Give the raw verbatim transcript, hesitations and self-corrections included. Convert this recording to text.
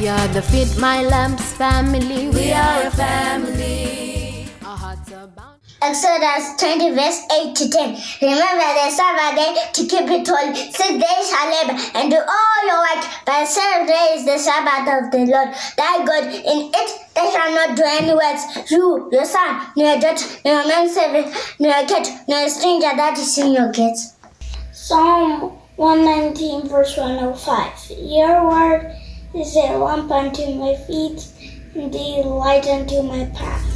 We are the Feed My Lambs family. We are a family. Our hearts are bound. Exodus twenty, verse eight to ten. Remember the Sabbath day to keep it holy. Six days shall labor and do all your work, but the seventh day is the Sabbath of the Lord thy God. In it they shall not do any works, you, your son, nor your daughter, nor your manservant, nor your cat, nor your stranger that is in your gates. Psalm one nineteen, verse one oh five. Your word is a lamp unto my feet, and a light unto my path.